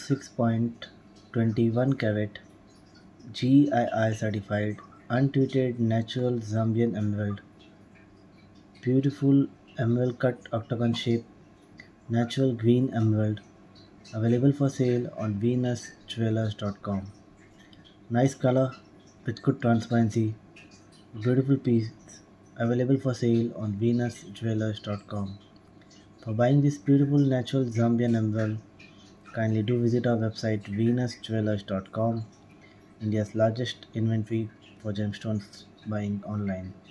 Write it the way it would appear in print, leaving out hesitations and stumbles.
6.21 carat GII certified untreated natural Zambian emerald. Beautiful emerald cut octagon shape, natural green emerald. Available for sale on venusjewelers.com. Nice color with good transparency. Beautiful piece available for sale on venusjewelers.com. For buying this beautiful natural Zambian emerald, kindly do visit our website venusjewelers.com, India's largest inventory for gemstones buying online.